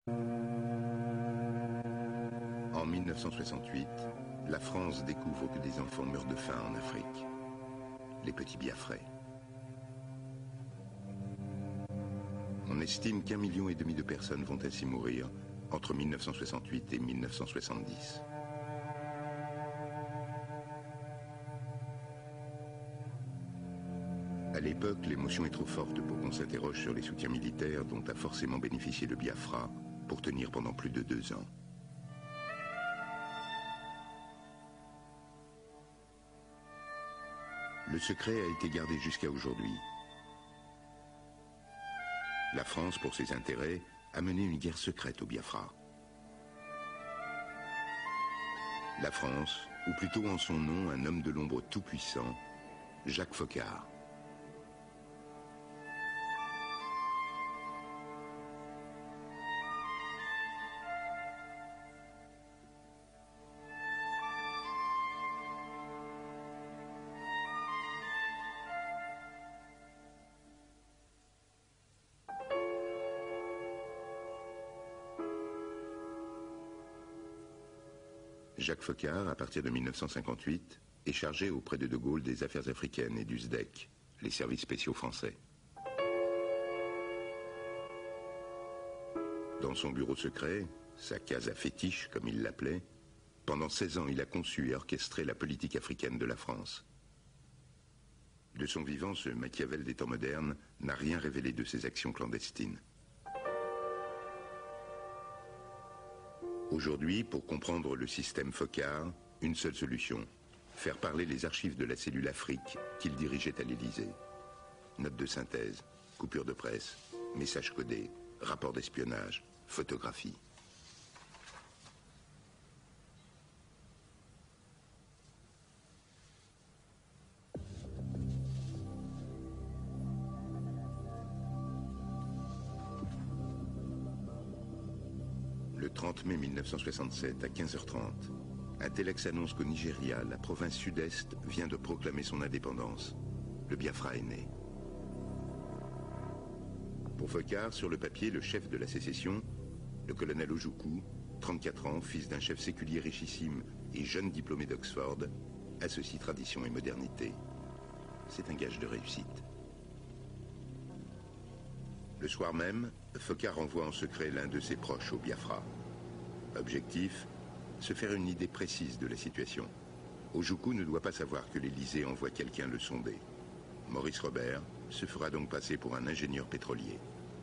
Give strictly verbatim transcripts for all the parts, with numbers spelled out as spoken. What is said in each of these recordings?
En mille neuf cent soixante-huit, la France découvre que des enfants meurent de faim en Afrique. Les petits Biafrais. On estime qu'un million et demi de personnes vont ainsi mourir entre mille neuf cent soixante-huit et mille neuf cent soixante-dix. À l'époque, l'émotion est trop forte pour qu'on s'interroge sur les soutiens militaires dont a forcément bénéficié le Biafra pour tenir pendant plus de deux ans. Le secret a été gardé jusqu'à aujourd'hui. La France, pour ses intérêts, a mené une guerre secrète au Biafra. La France, ou plutôt en son nom, un homme de l'ombre tout-puissant, Jacques Foccart. Jacques Foccart, à partir de mille neuf cent cinquante-huit, est chargé auprès de De Gaulle des affaires africaines et du S D E C, les services spéciaux français. Dans son bureau secret, sa case à fétiche comme il l'appelait, pendant seize ans il a conçu et orchestré la politique africaine de la France. De son vivant, ce Machiavel des temps modernes n'a rien révélé de ses actions clandestines. Aujourd'hui, pour comprendre le système Foccart, une seule solution, faire parler les archives de la cellule Afrique qu'il dirigeait à l'Élysée. Notes de synthèse, coupures de presse, messages codés, rapports d'espionnage, photographies. Le trente mai mille neuf cent soixante-sept, à quinze heures trente, un téléx annonce qu'au Nigeria, la province sud-est vient de proclamer son indépendance. Le Biafra est né. Pour Foccart, sur le papier, le chef de la sécession, le colonel Ojukwu, trente-quatre ans, fils d'un chef séculier richissime et jeune diplômé d'Oxford, associe tradition et modernité. C'est un gage de réussite. Le soir même, Foccart envoie en secret l'un de ses proches au Biafra. Objectif, se faire une idée précise de la situation. Ojukwu ne doit pas savoir que l'Élysée envoie quelqu'un le sonder. Maurice Robert se fera donc passer pour un ingénieur pétrolier.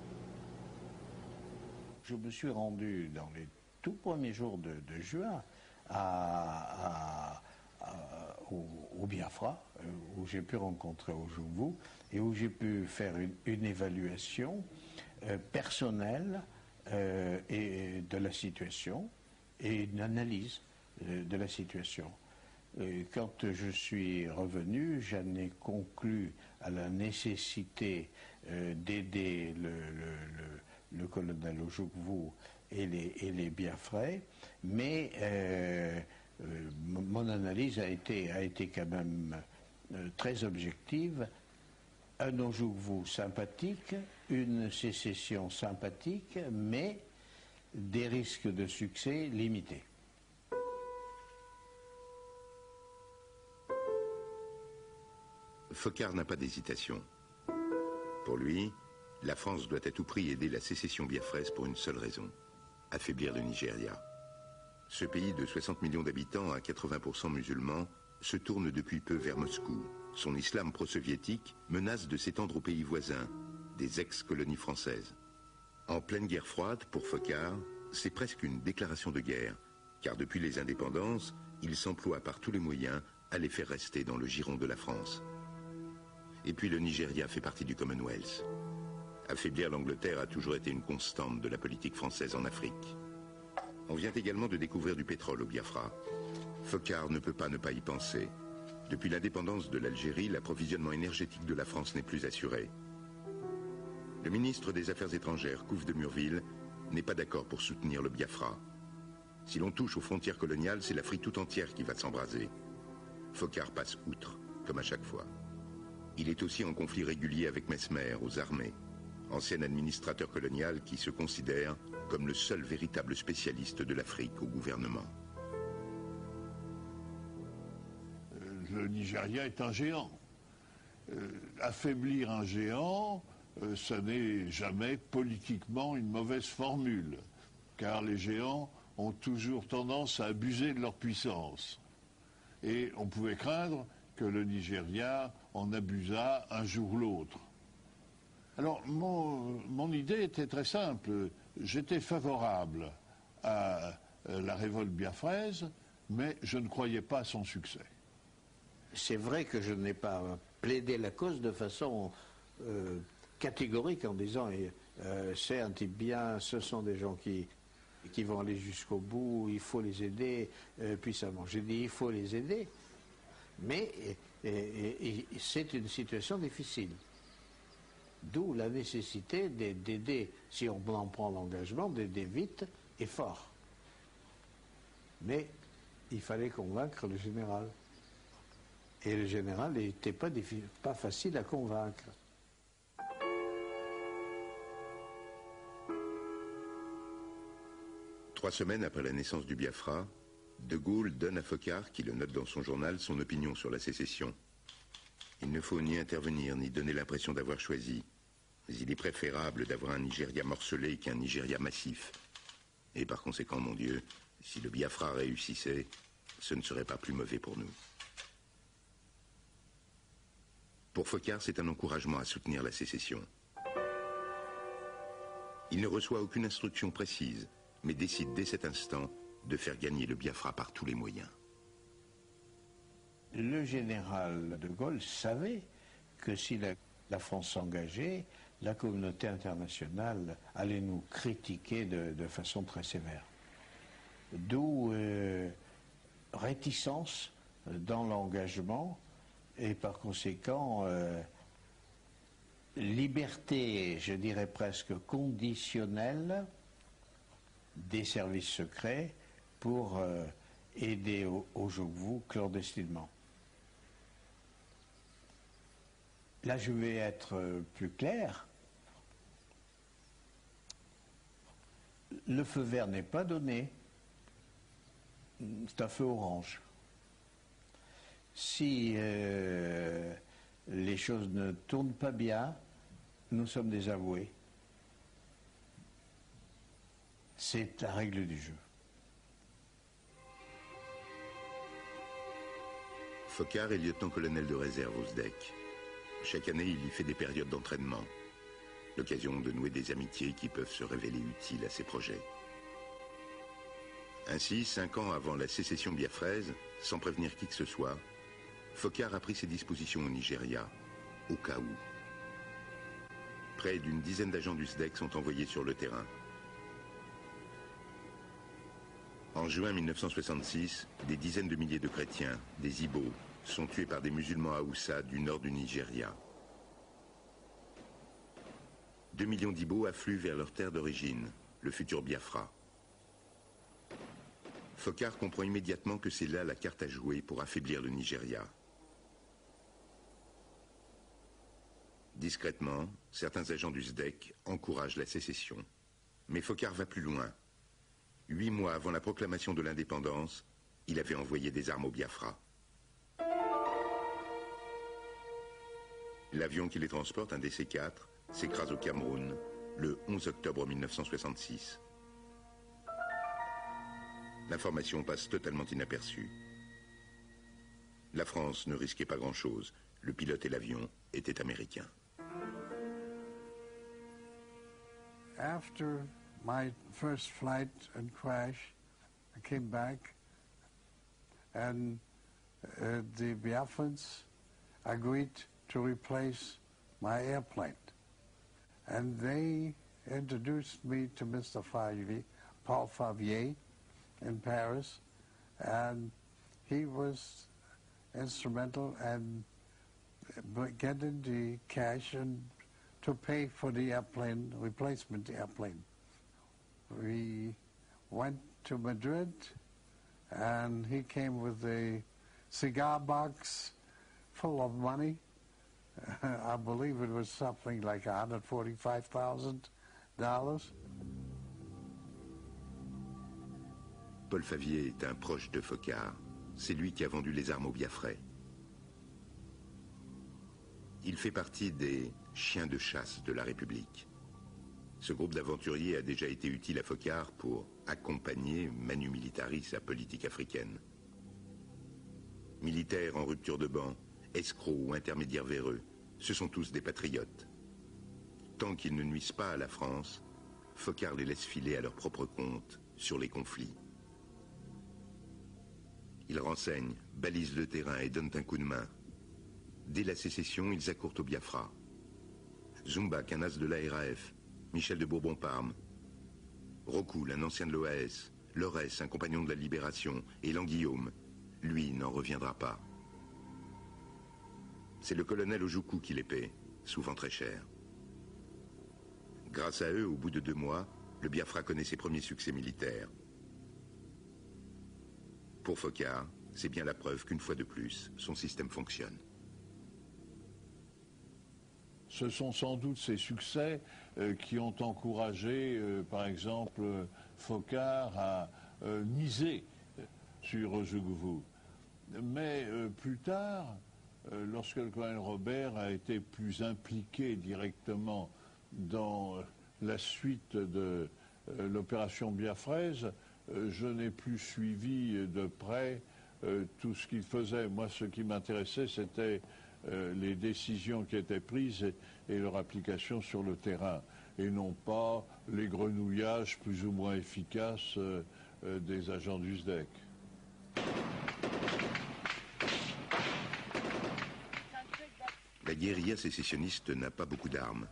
Je me suis rendu dans les tout premiers jours de, de juin à, à, à, au, au Biafra, où j'ai pu rencontrer Ojukwu et où j'ai pu faire une, une évaluation euh, personnelle euh, et de la situation et une analyse euh, de la situation. Et quand je suis revenu, j'en ai conclu à la nécessité euh, d'aider le, le, le, le colonel Ojukwu et les, et les Biafrais, mais euh, euh, mon analyse a été, a été quand même euh, très objective. Un Ojukwu sympathique, une sécession sympathique, mais des risques de succès limités. Foccart n'a pas d'hésitation. Pour lui, la France doit à tout prix aider la sécession biafraise pour une seule raison, affaiblir le Nigeria. Ce pays de soixante millions d'habitants à quatre-vingts pour cent musulmans se tourne depuis peu vers Moscou. Son islam pro-soviétique menace de s'étendre aux pays voisins, des ex-colonies françaises. En pleine guerre froide, pour Foccart, c'est presque une déclaration de guerre, car depuis les indépendances, il s'emploie par tous les moyens à les faire rester dans le giron de la France. Et puis le Nigeria fait partie du Commonwealth. Affaiblir l'Angleterre a toujours été une constante de la politique française en Afrique. On vient également de découvrir du pétrole au Biafra. Foccart ne peut pas ne pas y penser. Depuis l'indépendance de l'Algérie, l'approvisionnement énergétique de la France n'est plus assuré. Le ministre des Affaires étrangères, Couve de Murville, n'est pas d'accord pour soutenir le Biafra. Si l'on touche aux frontières coloniales, c'est l'Afrique tout entière qui va s'embraser. Foccart passe outre, comme à chaque fois. Il est aussi en conflit régulier avec Mesmer, aux armées, ancien administrateur colonial qui se considère comme le seul véritable spécialiste de l'Afrique au gouvernement. Le Nigeria est un géant. Euh, affaiblir un géant, euh, ça n'est jamais politiquement une mauvaise formule, car les géants ont toujours tendance à abuser de leur puissance. Et on pouvait craindre que le Nigeria en abusât un jour ou l'autre. Alors, mon, mon idée était très simple. J'étais favorable à la révolte biafraise, mais je ne croyais pas à son succès. C'est vrai que je n'ai pas plaidé la cause de façon euh, catégorique en disant euh, c'est un type bien, ce sont des gens qui, qui vont aller jusqu'au bout, il faut les aider euh, puissamment. J'ai dit il faut les aider, mais et, et, et, c'est une situation difficile. D'où la nécessité d'aider, si on en prend l'engagement, d'aider vite et fort. Mais il fallait convaincre le général. Et le général n'était pas, pas facile à convaincre. Trois semaines après la naissance du Biafra, De Gaulle donne à Foccart, qui le note dans son journal, son opinion sur la sécession. Il ne faut ni intervenir, ni donner l'impression d'avoir choisi. Mais il est préférable d'avoir un Nigeria morcelé qu'un Nigeria massif. Et par conséquent, mon Dieu, si le Biafra réussissait, ce ne serait pas plus mauvais pour nous. Pour Foccart, c'est un encouragement à soutenir la sécession. Il ne reçoit aucune instruction précise, mais décide dès cet instant de faire gagner le Biafra par tous les moyens. Le général de Gaulle savait que si la, la France s'engageait, la communauté internationale allait nous critiquer de, de façon très sévère. D'où euh, réticence dans l'engagement et par conséquent euh, liberté, je dirais presque conditionnelle, des services secrets pour euh, aider Ojukwu clandestinement. Là, je vais être plus clair. Le feu vert n'est pas donné. C'est un feu orange. Si euh, les choses ne tournent pas bien, nous sommes désavoués. C'est la règle du jeu. Foccart est lieutenant-colonel de réserve au S D E C. Chaque année, il y fait des périodes d'entraînement. L'occasion de nouer des amitiés qui peuvent se révéler utiles à ses projets. Ainsi, cinq ans avant la sécession biafraise, sans prévenir qui que ce soit, Foccart a pris ses dispositions au Nigeria, au cas où. Près d'une dizaine d'agents du S D E C sont envoyés sur le terrain. En juin mille neuf cent soixante-six, des dizaines de milliers de chrétiens, des Ibo, sont tués par des musulmans Haoussa du nord du Nigeria. Deux millions d'Ibo affluent vers leur terre d'origine, le futur Biafra. Foccart comprend immédiatement que c'est là la carte à jouer pour affaiblir le Nigeria. Discrètement, certains agents du S D E C encouragent la sécession. Mais Foccart va plus loin. Huit mois avant la proclamation de l'indépendance, il avait envoyé des armes au Biafra. L'avion qui les transporte, un D C quatre, s'écrase au Cameroun le onze octobre mille neuf cent soixante-six. L'information passe totalement inaperçue. La France ne risquait pas grand-chose. Le pilote et l'avion étaient américains. After my first flight and crash, I came back and uh, the Biafrans agreed to replace my airplane. And they introduced me to Mister Favier, Paul Favier in Paris, and he was instrumental in getting the cash and to pay for the airplane, replacement airplane. We went to Madrid, and he came with a cigar box full of money. I believe it was something like one hundred forty-five thousand dollars. Paul Favier est un proche de Foccart. C'est lui qui a vendu les armes aux Biafrais. Il fait partie des chiens de chasse de la République. Ce groupe d'aventuriers a déjà été utile à Foccart pour accompagner Manu Militari sa politique africaine. Militaires en rupture de ban, escrocs ou intermédiaires véreux, ce sont tous des patriotes. Tant qu'ils ne nuisent pas à la France, Foccart les laisse filer à leur propre compte sur les conflits. Ils renseignent, balisent le terrain et donnent un coup de main. Dès la sécession, ils accourent au Biafra. Zumba, un as de l'A R A F, Michel de Bourbon-Parme, Rocoul, un ancien de l'O A S, Lorès, un compagnon de la Libération, et Languillaume, lui, n'en reviendra pas. C'est le colonel Ojukwu qui les paie, souvent très cher. Grâce à eux, au bout de deux mois, le Biafra connaît ses premiers succès militaires. Pour Foccart, c'est bien la preuve qu'une fois de plus, son système fonctionne. Ce sont sans doute ces succès euh, qui ont encouragé, euh, par exemple, euh, Foccart à euh, miser sur Ojukwu. Mais euh, plus tard, euh, lorsque le colonel Robert a été plus impliqué directement dans la suite de euh, l'opération biafraise, euh, je n'ai plus suivi de près euh, tout ce qu'il faisait. Moi, ce qui m'intéressait, c'était euh, les décisions qui étaient prises et, et leur application sur le terrain, et non pas les grenouillages plus ou moins efficaces euh, euh, des agents du S D E C. La guérilla sécessionniste n'a pas beaucoup d'armes.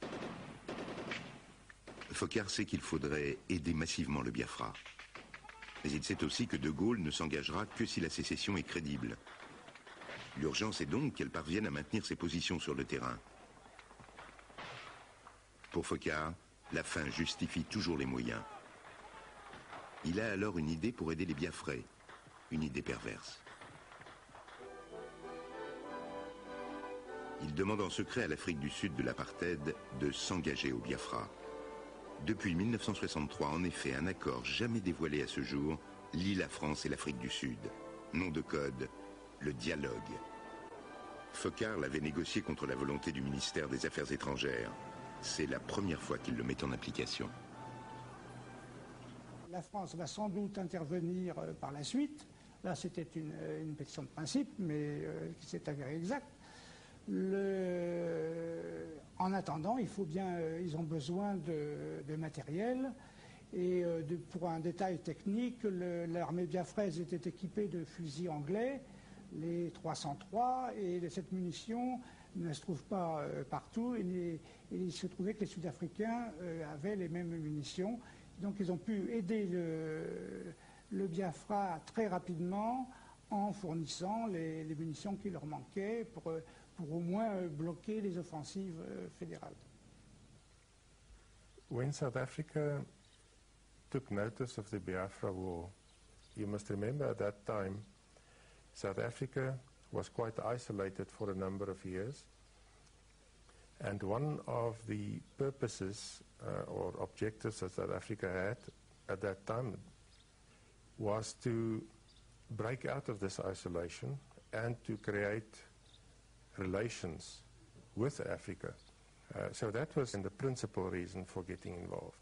Foccart sait qu'il faudrait aider massivement le Biafra. Mais il sait aussi que De Gaulle ne s'engagera que si la sécession est crédible. L'urgence est donc qu'elle parvienne à maintenir ses positions sur le terrain. Pour Foccart, la fin justifie toujours les moyens. Il a alors une idée pour aider les Biafrais, une idée perverse. Il demande en secret à l'Afrique du Sud de l'apartheid de s'engager au Biafra. Depuis mille neuf cent soixante-trois, en effet, un accord jamais dévoilé à ce jour lie la France et l'Afrique du Sud. Nom de code, le dialogue. Foccart l'avait négocié contre la volonté du ministère des Affaires étrangères. C'est la première fois qu'il le met en application. La France va sans doute intervenir euh, par la suite. Là, c'était une, une pétition de principe, mais euh, qui s'est avérée exacte. Le... En attendant, il faut bien, euh, ils ont besoin de, de matériel. Et euh, de, pour un détail technique, l'armée biafraise était équipée de fusils anglais, les trois cent trois, et cette munition ne se trouve pas euh, partout. Et, les, et il se trouvait que les Sud-Africains euh, avaient les mêmes munitions. Donc ils ont pu aider le, le Biafra très rapidement en fournissant les, les munitions qui leur manquaient pour, pour au moins bloquer les offensives fédérales. When South Africa took notice of the Biafra War, you must remember at that time South Africa was quite isolated for a number of years, and one of the purposes uh, or objectives that South Africa had at that time was to break out of this isolation and to create relations with Africa. Uh, so that was the principal reason for getting involved.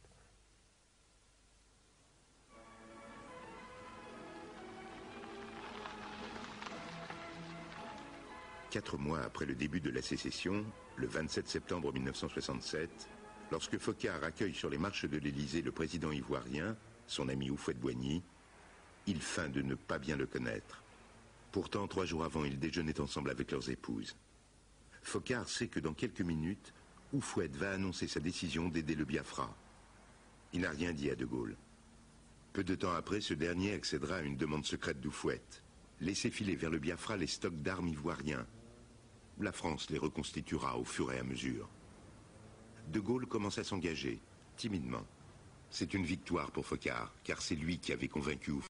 Quatre mois après le début de la sécession, le vingt-sept septembre mille neuf cent soixante-sept, lorsque Foccart accueille sur les marches de l'Élysée le président ivoirien, son ami Houphouët-Boigny, il feint de ne pas bien le connaître. Pourtant, trois jours avant, ils déjeunaient ensemble avec leurs épouses. Foccart sait que dans quelques minutes, Houphouët va annoncer sa décision d'aider le Biafra. Il n'a rien dit à De Gaulle. Peu de temps après, ce dernier accédera à une demande secrète d'Houphouët. Laisser filer vers le Biafra les stocks d'armes ivoiriens. La France les reconstituera au fur et à mesure. De Gaulle commence à s'engager, timidement. C'est une victoire pour Foccart, car c'est lui qui avait convaincu Houphouët.